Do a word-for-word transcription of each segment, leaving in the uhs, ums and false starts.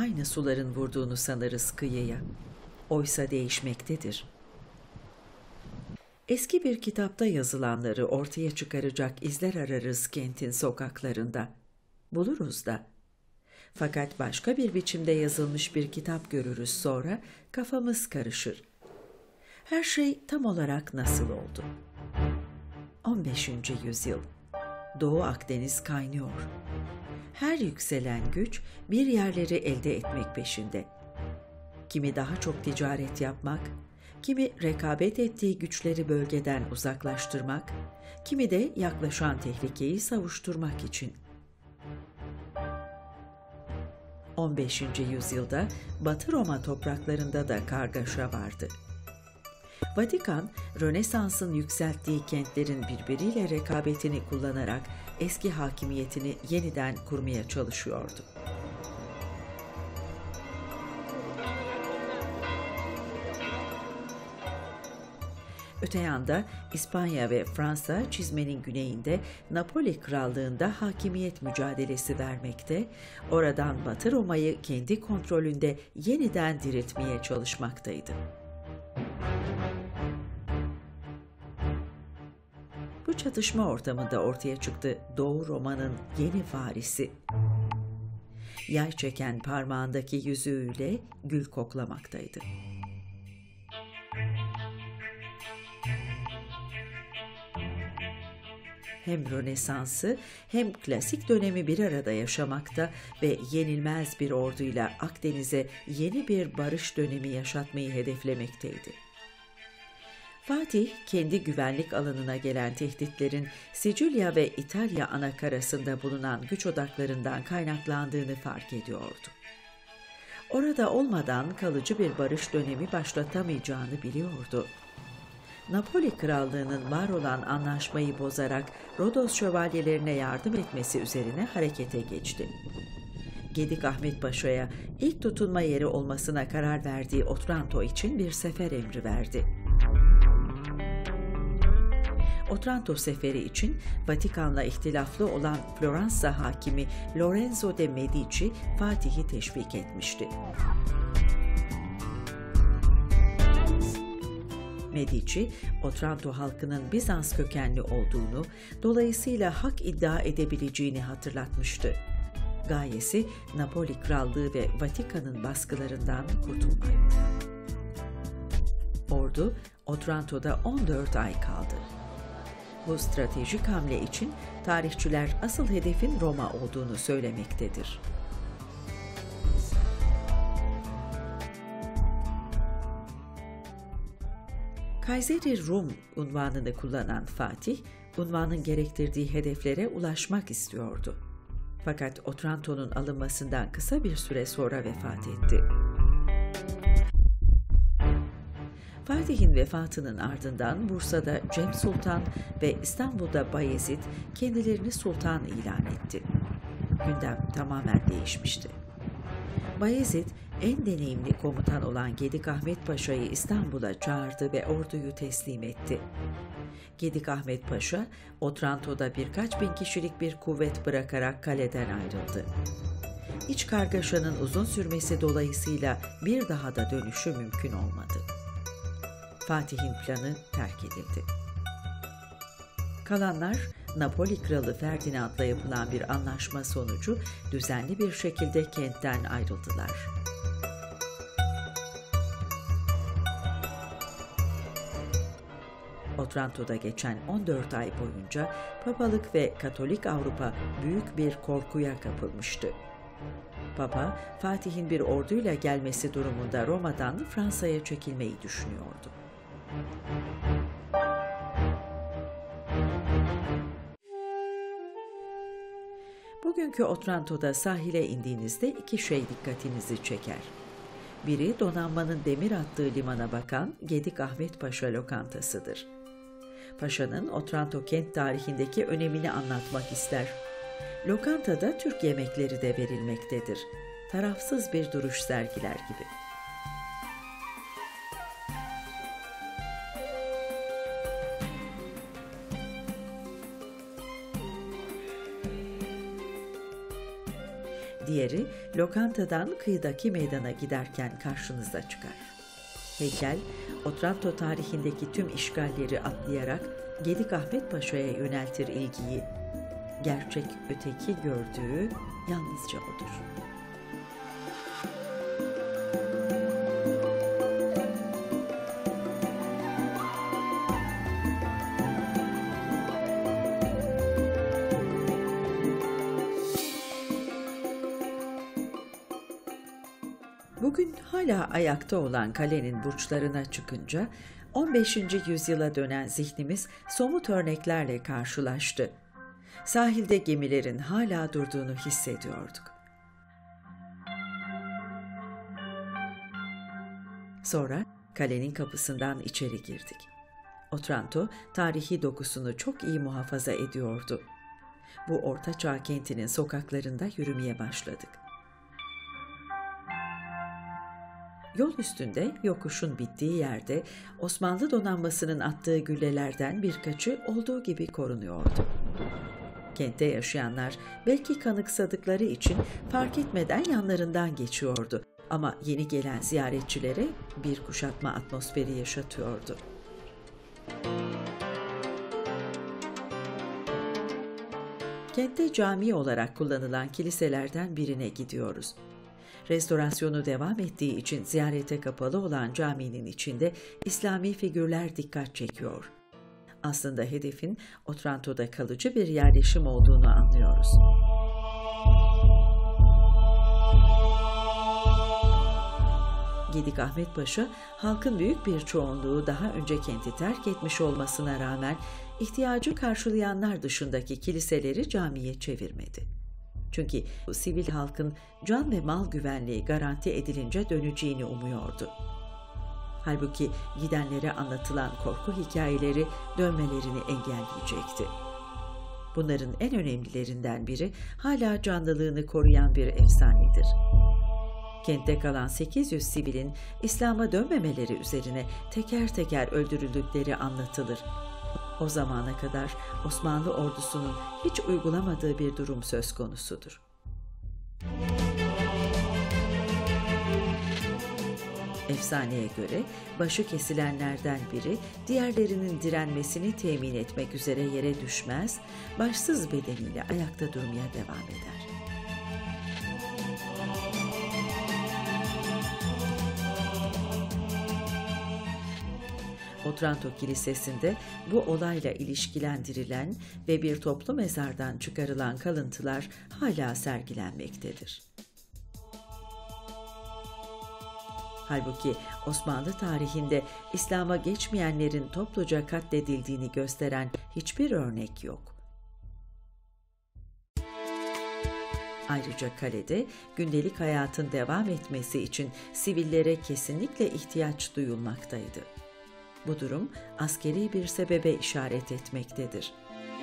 aynı suların vurduğunu sanırız kıyıya. Oysa değişmektedir. Eski bir kitapta yazılanları ortaya çıkaracak izler ararız kentin sokaklarında. Buluruz da. Fakat başka bir biçimde yazılmış bir kitap görürüz sonra, kafamız karışır. Her şey tam olarak nasıl oldu? on beşinci yüzyıl. Doğu Akdeniz kaynıyor. Her yükselen güç bir yerleri elde etmek peşinde. Kimi daha çok ticaret yapmak, kimi rekabet ettiği güçleri bölgeden uzaklaştırmak, kimi de yaklaşan tehlikeyi savuşturmak için. on beşinci yüzyılda Batı Roma topraklarında da kargaşa vardı. Vatikan, Rönesans'ın yükselttiği kentlerin birbiriyle rekabetini kullanarak eski hakimiyetini yeniden kurmaya çalışıyordu. Öte yanda İspanya ve Fransa çizmenin güneyinde Napoli Krallığı'nda hakimiyet mücadelesi vermekte, oradan Batı Roma'yı kendi kontrolünde yeniden diriltmeye çalışmaktaydı. Bu çatışma ortamında ortaya çıktı Doğu Roma'nın yeni varisi. Yay çeken parmağındaki yüzüğüyle gül koklamaktaydı. Hem Rönesans'ı hem klasik dönemi bir arada yaşamakta ve yenilmez bir orduyla Akdeniz'e yeni bir barış dönemi yaşatmayı hedeflemekteydi. Fatih, kendi güvenlik alanına gelen tehditlerin Sicilya ve İtalya anakarasında bulunan güç odaklarından kaynaklandığını fark ediyordu. Orada olmadan kalıcı bir barış dönemi başlatamayacağını biliyordu. Napoli Krallığı'nın var olan anlaşmayı bozarak Rodos şövalyelerine yardım etmesi üzerine harekete geçti. Gedik Ahmet Paşa'ya ilk tutunma yeri olmasına karar verdiği Otranto için bir sefer emri verdi. Otranto seferi için Vatikan'la ihtilaflı olan Floransa hakimi Lorenzo de Medici, Fatih'i teşvik etmişti. Medici, Otranto halkının Bizans kökenli olduğunu, dolayısıyla hak iddia edebileceğini hatırlatmıştı. Gayesi Napoli Krallığı ve Vatikan'ın baskılarından kurtulmak. Ordu, Otranto'da on dört ay kaldı. Bu stratejik hamle için tarihçiler asıl hedefin Roma olduğunu söylemektedir. Kayseri Rum unvanını kullanan Fatih, unvanın gerektirdiği hedeflere ulaşmak istiyordu. Fakat Otranto'nun alınmasından kısa bir süre sonra vefat etti. Fatih'in vefatının ardından Bursa'da Cem Sultan ve İstanbul'da Bayezid kendilerini sultan ilan etti. Gündem tamamen değişmişti. Bayezid, en deneyimli komutan olan Gedik Ahmet Paşa'yı İstanbul'a çağırdı ve orduyu teslim etti. Gedik Ahmet Paşa, Otranto'da birkaç bin kişilik bir kuvvet bırakarak kaleden ayrıldı. İç kargaşanın uzun sürmesi dolayısıyla bir daha da dönüşü mümkün olmadı. Fatih'in planı terk edildi. Kalanlar, Napoli Kralı Ferdinand'la yapılan bir anlaşma sonucu düzenli bir şekilde kentten ayrıldılar. Otranto'da geçen on dört ay boyunca Papalık ve Katolik Avrupa büyük bir korkuya kapılmıştı. Papa, Fatih'in bir orduyla gelmesi durumunda Roma'dan Fransa'ya çekilmeyi düşünüyordu. Bugünkü Otranto'da sahile indiğinizde iki şey dikkatinizi çeker. Biri donanmanın demir attığı limana bakan Gedik Ahmet Paşa lokantasıdır. Paşa'nın Otranto kent tarihindeki önemini anlatmak ister. Lokantada Türk yemekleri de verilmektedir. Tarafsız bir duruş sergiler gibi. Diğeri lokantadan kıyıdaki meydana giderken karşınıza çıkar. Heykel, Otranto tarihindeki tüm işgalleri atlayarak Gedikahmet Paşa'ya yöneltir ilgiyi. Gerçek öteki gördüğü yalnızca odur. Bugün hala ayakta olan kalenin burçlarına çıkınca on beşinci yüzyıla dönen zihnimiz somut örneklerle karşılaştı. Sahilde gemilerin hala durduğunu hissediyorduk. Sonra kalenin kapısından içeri girdik. Otranto, tarihi dokusunu çok iyi muhafaza ediyordu. Bu ortaçağ kentinin sokaklarında yürümeye başladık. Yol üstünde, yokuşun bittiği yerde Osmanlı donanmasının attığı güllelerden birkaçı olduğu gibi korunuyordu. Kentte yaşayanlar belki kanıksadıkları için fark etmeden yanlarından geçiyordu ama yeni gelen ziyaretçilere bir kuşatma atmosferi yaşatıyordu. Kentte cami olarak kullanılan kiliselerden birine gidiyoruz. Restorasyonu devam ettiği için ziyarete kapalı olan caminin içinde İslami figürler dikkat çekiyor. Aslında hedefin Otranto'da kalıcı bir yerleşim olduğunu anlıyoruz. Gedikahmet Paşa, halkın büyük bir çoğunluğu daha önce kenti terk etmiş olmasına rağmen ihtiyacı karşılayanlar dışındaki kiliseleri camiye çevirmedi. Çünkü sivil halkın can ve mal güvenliği garanti edilince döneceğini umuyordu. Halbuki gidenlere anlatılan korku hikayeleri dönmelerini engelleyecekti. Bunların en önemlilerinden biri hala canlılığını koruyan bir efsanedir. Kentte kalan sekiz yüz sivilin İslam'a dönmemeleri üzerine teker teker öldürüldükleri anlatılır. O zamana kadar Osmanlı ordusunun hiç uygulamadığı bir durum söz konusudur. Efsaneye göre başı kesilenlerden biri diğerlerinin direnmesini temin etmek üzere yere düşmez, başsız bedeniyle ayakta durmaya devam eder. Otranto Kilisesi'nde bu olayla ilişkilendirilen ve bir toplu mezardan çıkarılan kalıntılar hala sergilenmektedir. Halbuki Osmanlı tarihinde İslam'a geçmeyenlerin topluca katledildiğini gösteren hiçbir örnek yok. Ayrıca kalede gündelik hayatın devam etmesi için sivillere kesinlikle ihtiyaç duyulmaktaydı. Bu durum askeri bir sebebe işaret etmektedir.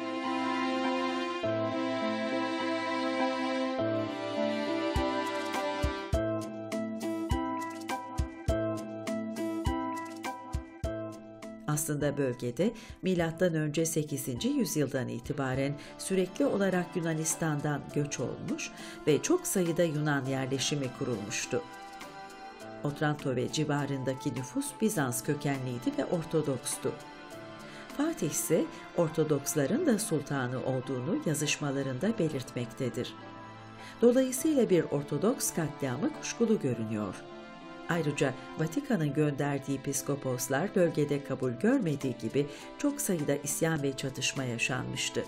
Aslında bölgede milattan önce sekizinci yüzyıldan itibaren sürekli olarak Yunanistan'dan göç olmuş ve çok sayıda Yunan yerleşimi kurulmuştu. Otranto ve civarındaki nüfus Bizans kökenliydi ve Ortodokstu. Fatih ise Ortodoksların da sultanı olduğunu yazışmalarında belirtmektedir. Dolayısıyla bir Ortodoks katliamı kuşkulu görünüyor. Ayrıca Vatikan'ın gönderdiği piskoposlar bölgede kabul görmediği gibi çok sayıda isyan ve çatışma yaşanmıştı.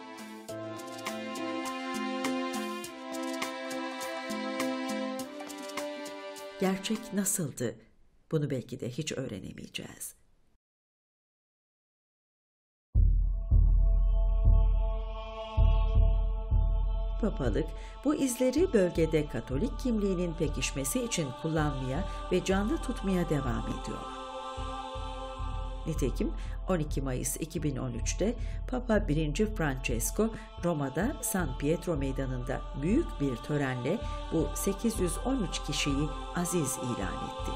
Gerçek nasıldı? Bunu belki de hiç öğrenemeyeceğiz. Papalık, bu izleri bölgede Katolik kimliğinin pekişmesi için kullanmaya ve canlı tutmaya devam ediyor. Nitekim on iki Mayıs iki bin on üç'te Papa birinci Francesco Roma'da San Pietro Meydanı'nda büyük bir törenle bu sekiz yüz on üç kişiyi aziz ilan etti.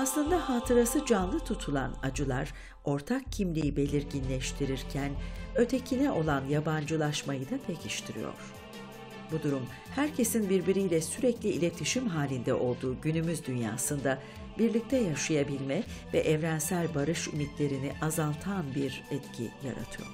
Aslında hatırası canlı tutulan acılar ortak kimliği belirginleştirirken ötekine olan yabancılaşmayı da pekiştiriyor. Bu durum herkesin birbiriyle sürekli iletişim halinde olduğu günümüz dünyasında birlikte yaşayabilme ve evrensel barış ümitlerini azaltan bir etki yaratıyor.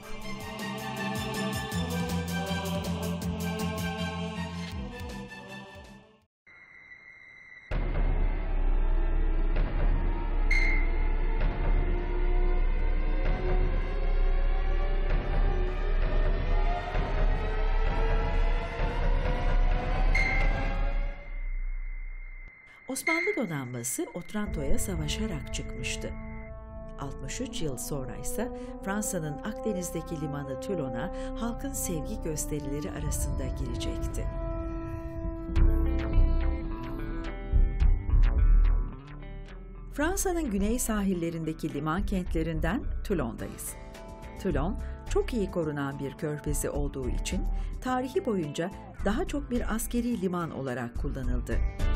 Osmanlı donanması Otranto'ya savaşarak çıkmıştı. altmış üç yıl sonra ise Fransa'nın Akdeniz'deki limanı Toulon'a halkın sevgi gösterileri arasında girecekti. Fransa'nın güney sahillerindeki liman kentlerinden Toulon'dayız. Toulon, çok iyi korunan bir körfezi olduğu için tarihi boyunca daha çok bir askeri liman olarak kullanıldı.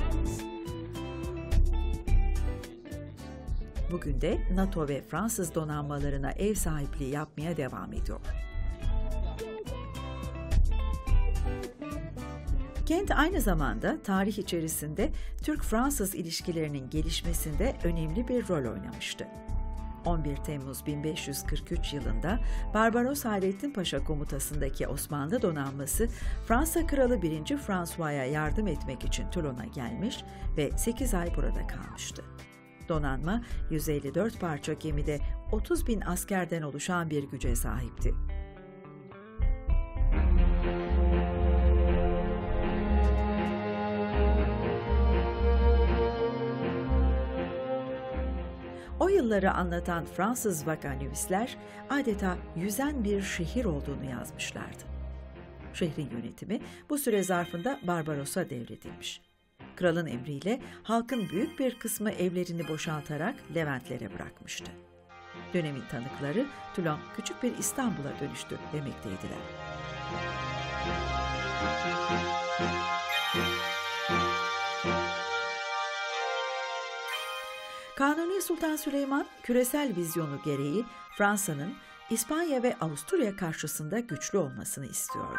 Bugün de NATO ve Fransız donanmalarına ev sahipliği yapmaya devam ediyor. Kent aynı zamanda tarih içerisinde Türk-Fransız ilişkilerinin gelişmesinde önemli bir rol oynamıştı. on bir Temmuz bin beş yüz kırk üç yılında Barbaros Hayrettin Paşa komutasındaki Osmanlı donanması Fransa Kralı birinci François'a yardım etmek için Toulon'a gelmiş ve sekiz ay burada kalmıştı. Donanma yüz elli dört parça gemide otuz bin askerden oluşan bir güce sahipti. O yılları anlatan Fransız vakanüvisler adeta yüzen bir şehir olduğunu yazmışlardı. Şehrin yönetimi bu süre zarfında Barbaros'a devredilmiş. Kralın emriyle halkın büyük bir kısmı evlerini boşaltarak Leventlere bırakmıştı. Dönemin tanıkları Toulon küçük bir İstanbul'a dönüştü demekteydiler. Kanuni Sultan Süleyman küresel vizyonu gereği Fransa'nın İspanya ve Avusturya karşısında güçlü olmasını istiyordu.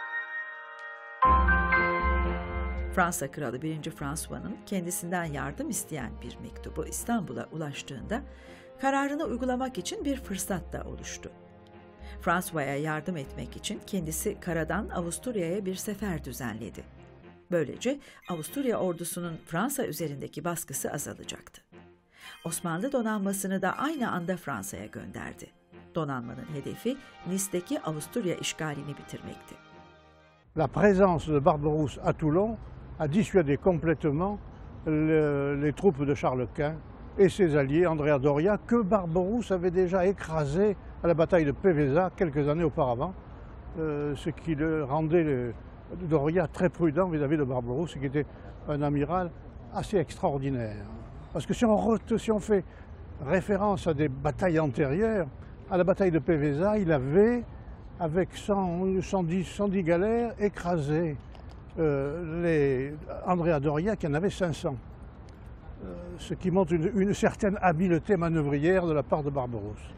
Fransa Kralı birinci François'ın kendisinden yardım isteyen bir mektubu İstanbul'a ulaştığında kararını uygulamak için bir fırsat da oluştu. François'a yardım etmek için kendisi karadan Avusturya'ya bir sefer düzenledi. Böylece Avusturya ordusunun Fransa üzerindeki baskısı azalacaktı. Osmanlı donanmasını da aynı anda Fransa'ya gönderdi. Donanmanın hedefi Nice'deki Avusturya işgalini bitirmekti. La présence de Barberousse à Toulon a dissuadé complètement le, les troupes de Charles Quint et ses alliés Andrea Doria, que Barberousse avait déjà écrasé à la bataille de Pévéza quelques années auparavant, euh, ce qui le rendait le, Doria très prudent vis-à-vis de Barberousse, qui était un amiral assez extraordinaire. Parce que si on, si on fait référence à des batailles antérieures, à la bataille de Pévéza, il avait, avec cent, cent dix, cent dix galères, écrasé euh, les Andrea Doria, qui en avait cinq cents. Euh, ce qui montre une, une certaine habileté manœuvrière de la part de Barberousse.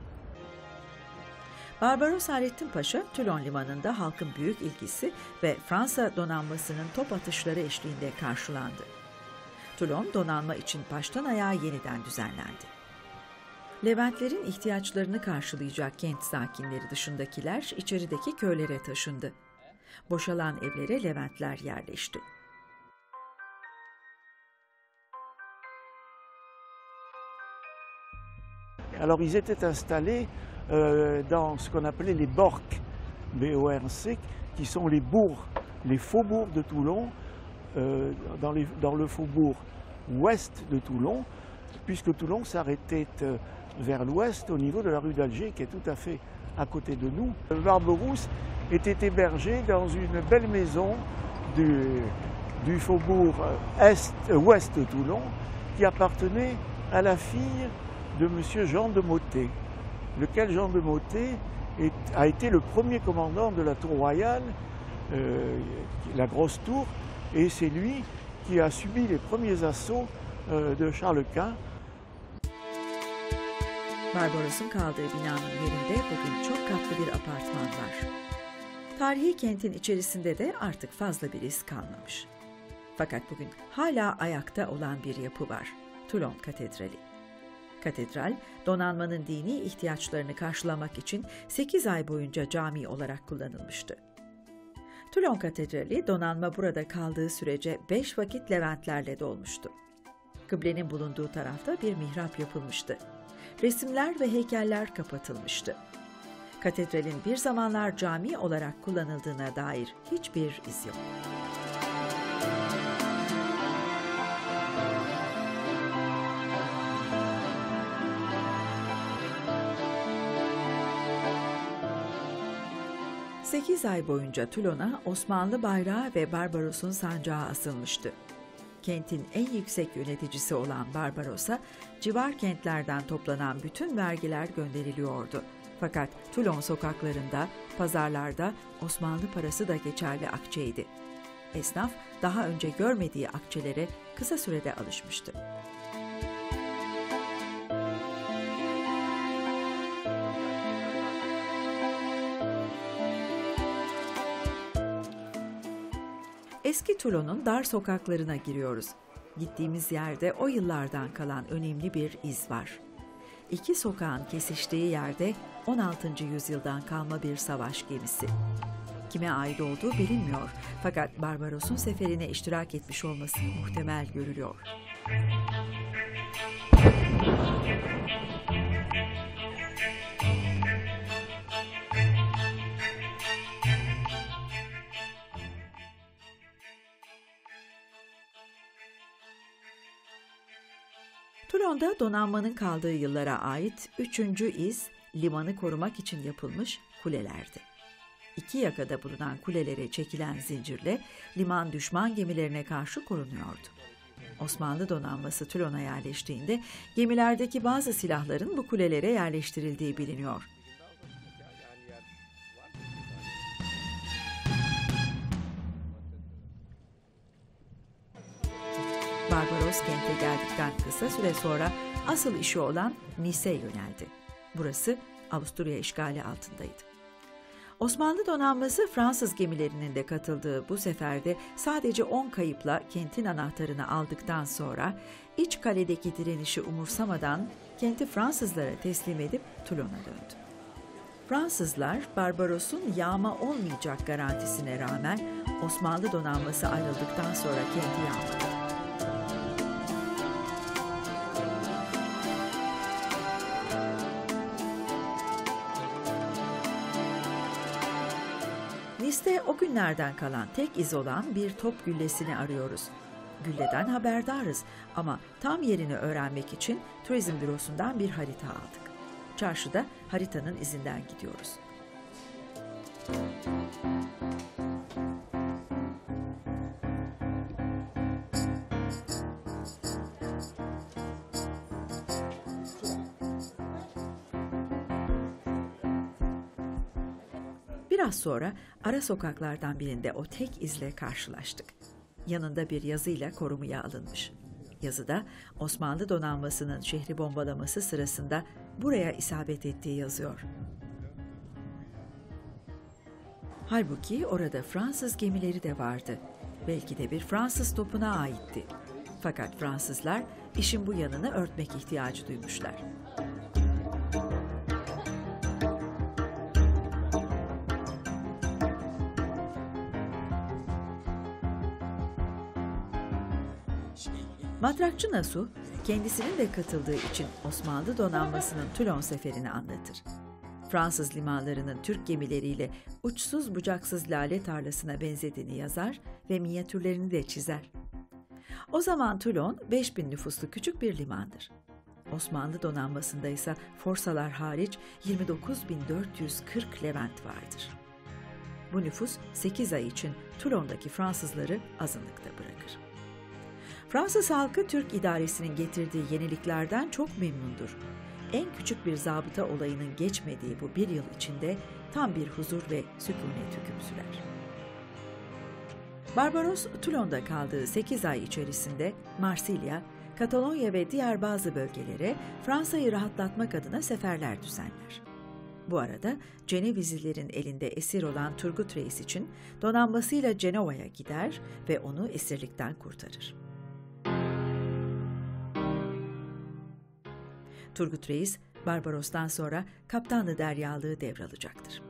Barbaros Hayrettin Paşa, Toulon limanında halkın büyük ilgisi ve Fransa donanmasının top atışları eşliğinde karşılandı. Toulon donanma için baştan ayağa yeniden düzenlendi. Leventlerin ihtiyaçlarını karşılayacak kent sakinleri dışındakiler içerideki köylere taşındı. Boşalan evlere Leventler yerleşti. Alors ils étaient installés euh, dans ce qu'on appelait les borques, B O R C, qui sont les bourgs, les faubourgs de Toulon, euh, dans, les, dans le faubourg ouest de Toulon, puisque Toulon s'arrêtait euh, vers l'ouest au niveau de la rue d'Alger, qui est tout à fait à côté de nous. Barberousse était hébergé dans une belle maison du, du faubourg est, euh, ouest de Toulon, qui appartenait à la fille de M. Jean de Mottet, lequel Jean de Mottet est, a été le premier commandant de la tour royale, euh, la grosse tour, et c'est lui qui a subi les premiers assauts euh, de Charles-Quint. Barbaros'un kaldığı binanın yerinde bugün çok katlı bir apartman var. Tarihi kentin içerisinde de artık fazla bir iz kalmamış. Fakat bugün hala ayakta olan bir yapı var. Toulon Katedrali. Katedral, donanmanın dini ihtiyaçlarını karşılamak için sekiz ay boyunca cami olarak kullanılmıştı. Toulon Katedrali, donanma burada kaldığı sürece beş vakit Leventlerle dolmuştu. Kıblenin bulunduğu tarafta bir mihrap yapılmıştı. Resimler ve heykeller kapatılmıştı. Katedralin bir zamanlar cami olarak kullanıldığına dair hiçbir iz yok. Sekiz ay boyunca Toulon'a Osmanlı bayrağı ve Barbaros'un sancağı asılmıştı. Kentin en yüksek yöneticisi olan Barbaros'a civar kentlerden toplanan bütün vergiler gönderiliyordu. Fakat Toulon sokaklarında, pazarlarda Osmanlı parası da geçerli akçeydi. Esnaf daha önce görmediği akçelere kısa sürede alışmıştı. Eski Toulon'un dar sokaklarına giriyoruz. Gittiğimiz yerde o yıllardan kalan önemli bir iz var. İki sokağın kesiştiği yerde on altıncı yüzyıldan kalma bir savaş gemisi. Kime ait olduğu bilinmiyor fakat Barbaros'un seferine iştirak etmiş olması muhtemel görülüyor. Toulon'da donanmanın kaldığı yıllara ait üçüncü iz, limanı korumak için yapılmış kulelerdi. İki yakada bulunan kulelere çekilen zincirle liman düşman gemilerine karşı korunuyordu. Osmanlı donanması Toulon'a yerleştiğinde gemilerdeki bazı silahların bu kulelere yerleştirildiği biliniyor. Barbaros kente geldikten kısa süre sonra asıl işi olan Nice'e yöneldi. Burası Avusturya işgali altındaydı. Osmanlı donanması Fransız gemilerinin de katıldığı bu seferde sadece on kayıpla kentin anahtarını aldıktan sonra iç kaledeki direnişi umursamadan kenti Fransızlara teslim edip Toulon'a döndü. Fransızlar Barbaros'un yağma olmayacak garantisine rağmen Osmanlı donanması ayrıldıktan sonra kenti yağmadı. Nice'de o günlerden kalan tek iz olan bir top güllesini arıyoruz. Gülleden haberdarız ama tam yerini öğrenmek için turizm bürosundan bir harita aldık. Çarşıda haritanın izinden gidiyoruz. Biraz sonra ara sokaklardan birinde o tek izle karşılaştık. Yanında bir yazıyla korumaya alınmış. Yazıda Osmanlı donanmasının şehri bombalaması sırasında buraya isabet ettiği yazıyor. Halbuki orada Fransız gemileri de vardı. Belki de bir Fransız topuna aitti. Fakat Fransızlar işin bu yanını örtmek ihtiyacı duymuşlar. Matrakçı Nasuh, kendisinin de katıldığı için Osmanlı donanmasının Toulon seferini anlatır. Fransız limanlarının Türk gemileriyle uçsuz bucaksız lale tarlasına benzediğini yazar ve minyatürlerini de çizer. O zaman Toulon beş bin nüfuslu küçük bir limandır. Osmanlı donanmasında ise forsalar hariç yirmi dokuz bin dört yüz kırk Levent vardır. Bu nüfus sekiz ay için Toulon'daki Fransızları azınlıkta bırakır. Fransız halkı Türk idaresinin getirdiği yeniliklerden çok memnundur. En küçük bir zabıta olayının geçmediği bu bir yıl içinde tam bir huzur ve sükunet hüküm sürer. Barbaros, Toulon'da kaldığı sekiz ay içerisinde Marsilya, Katalonya ve diğer bazı bölgelere Fransa'yı rahatlatmak adına seferler düzenler. Bu arada Cenevizlilerin elinde esir olan Turgut Reis için donanmasıyla Cenova'ya gider ve onu esirlikten kurtarır. Turgut Reis, Barbaros'tan sonra Kaptanlı Deryalığı devralacaktır.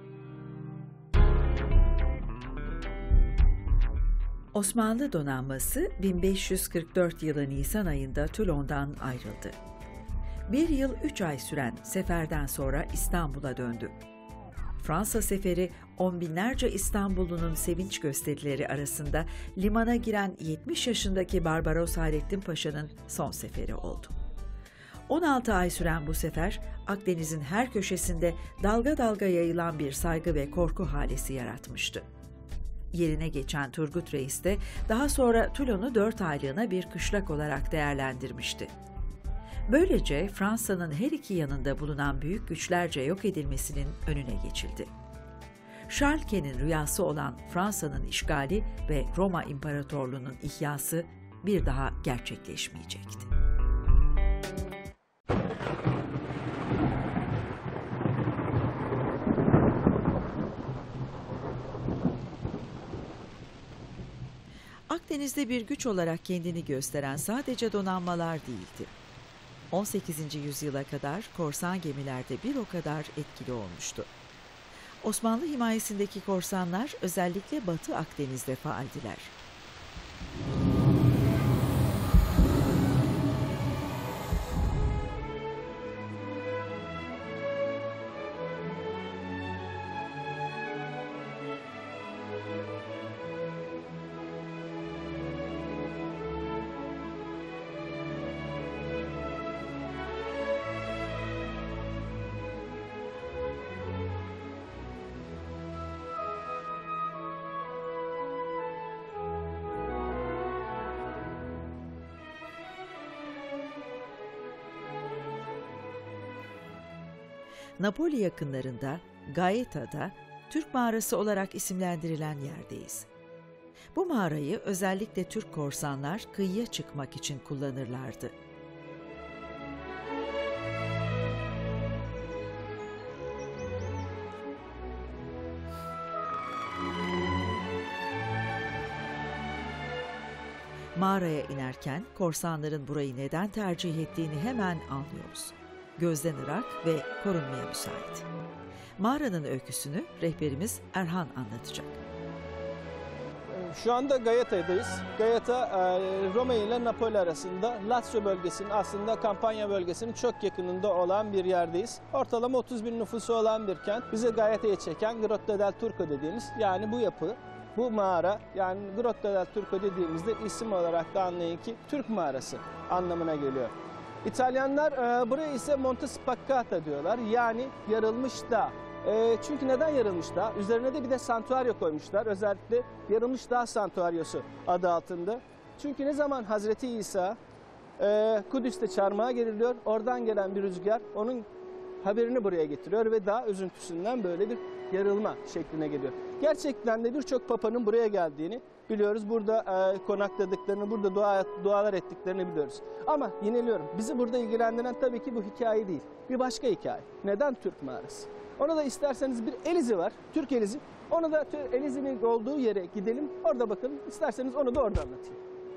Osmanlı donanması bin beş yüz kırk dört yılı Nisan ayında Toulon'dan ayrıldı. Bir yıl üç ay süren seferden sonra İstanbul'a döndü. Fransa seferi on binlerce İstanbullunun sevinç gösterileri arasında limana giren yetmiş yaşındaki Barbaros Hayrettin Paşa'nın son seferi oldu. on altı ay süren bu sefer Akdeniz'in her köşesinde dalga dalga yayılan bir saygı ve korku halesi yaratmıştı. Yerine geçen Turgut Reis de daha sonra Toulon'u dört aylığına bir kışlak olarak değerlendirmişti. Böylece Fransa'nın her iki yanında bulunan büyük güçlerce yok edilmesinin önüne geçildi. Charles Quint'in rüyası olan Fransa'nın işgali ve Roma İmparatorluğu'nun ihyası bir daha gerçekleşmeyecekti. Akdeniz'de bir güç olarak kendini gösteren sadece donanmalar değildi. on sekizinci yüzyıla kadar korsan gemilerde bir o kadar etkili olmuştu. Osmanlı himayesindeki korsanlar özellikle Batı Akdeniz'de faaldiler. Napoli yakınlarında, Gaeta'da Türk mağarası olarak isimlendirilen yerdeyiz. Bu mağarayı özellikle Türk korsanlar kıyıya çıkmak için kullanırlardı. Mağaraya inerken korsanların burayı neden tercih ettiğini hemen anlıyoruz. Gözden ırak ve korunmaya müsait. Mağaranın öyküsünü rehberimiz Erhan anlatacak. Şu anda Gaeta'dayız. Gaeta, Roma ile Napoli arasında Lazio bölgesinin, aslında Kampanya bölgesinin çok yakınında olan bir yerdeyiz. Ortalama otuz bin nüfusu olan bir kent. Bize Gaeta'ya çeken Grotta del Turco dediğimiz, yani bu yapı, bu mağara, yani Grotta del Turco dediğimizde isim olarak da anlayın ki Türk mağarası anlamına geliyor. İtalyanlar e, buraya ise Monte Spaccata diyorlar, yani yarılmış dağ. E, çünkü neden yarılmış dağ? Üzerine de bir de santuario koymuşlar, özellikle yarılmış dağ santuaryosu adı altında. Çünkü ne zaman Hazreti İsa e, Kudüs'te çarmıha geriliyor, oradan gelen bir rüzgar onun haberini buraya getiriyor ve dağ üzüntüsünden böyle bir yarılma şekline geliyor. Gerçekten de birçok papanın buraya geldiğini biliyoruz. Burada e, konakladıklarını, burada dua, dualar ettiklerini biliyoruz. Ama yeniliyorum. Bizi burada ilgilendiren tabii ki bu hikaye değil. Bir başka hikaye. Neden Türk mağarası? Ona da isterseniz bir Elizi var. Türk Elizi. Onu da Elizi'nin olduğu yere gidelim. Orada bakın. İsterseniz onu da orada anlatayım.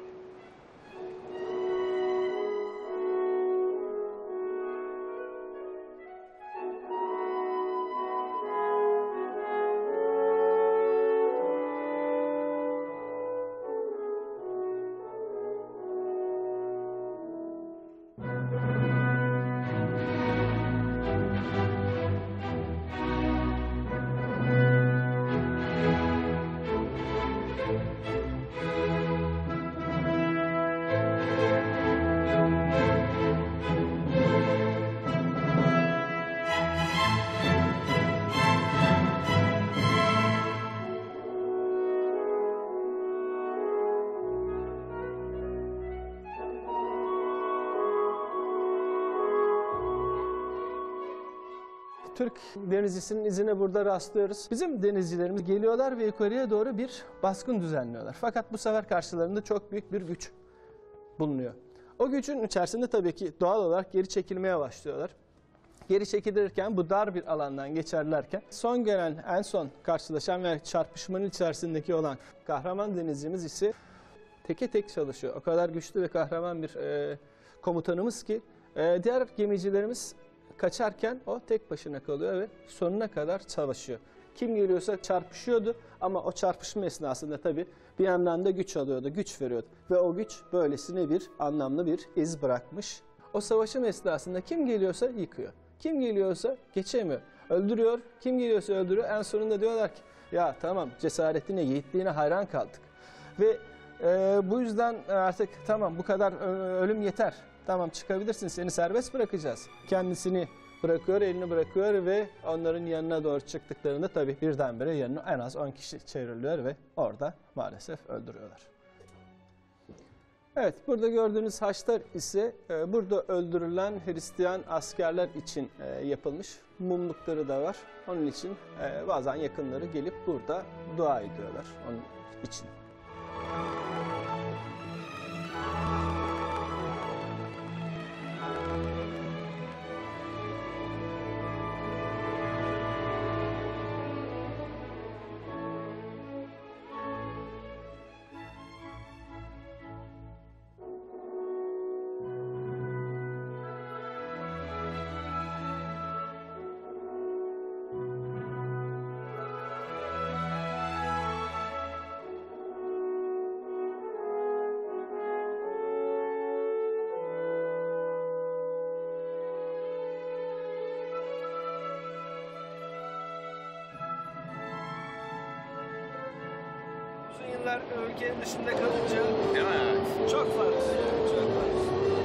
Türk denizcisinin izine burada rastlıyoruz. Bizim denizcilerimiz geliyorlar ve yukarıya doğru bir baskın düzenliyorlar. Fakat bu sefer karşılarında çok büyük bir güç bulunuyor. O gücün içerisinde tabii ki doğal olarak geri çekilmeye başlıyorlar. Geri çekilirken bu dar bir alandan geçerlerken son gelen, en son karşılaşan ve çarpışmanın içerisindeki olan kahraman denizcimiz ise teke tek çalışıyor. O kadar güçlü ve kahraman bir e, komutanımız ki e, diğer gemicilerimiz kaçarken o tek başına kalıyor ve sonuna kadar savaşıyor. Kim geliyorsa çarpışıyordu ama o çarpışma esnasında tabii bir yandan da güç alıyordu, güç veriyordu. Ve o güç böylesine bir anlamlı bir iz bırakmış. O savaşın esnasında kim geliyorsa yıkıyor. Kim geliyorsa geçemiyor. Öldürüyor, kim geliyorsa öldürüyor. En sonunda diyorlar ki ya tamam cesaretine, yiğitliğine hayran kaldık. Ve e, bu yüzden artık tamam bu kadar ölüm yeter. Tamam çıkabilirsin, seni serbest bırakacağız. Kendisini bırakıyor, elini bırakıyor ve onların yanına doğru çıktıklarında tabii birdenbire yanına en az on kişi çevriliyor ve orada maalesef öldürüyorlar. Evet, burada gördüğünüz haçlar ise e, burada öldürülen Hristiyan askerler için e, yapılmış. Mumlukları da var. Onun için e, bazen yakınları gelip burada dua ediyorlar onun için. Uzun yıllar ülkenin dışında kalınca değil mi? Çok farklı. Çok farklı.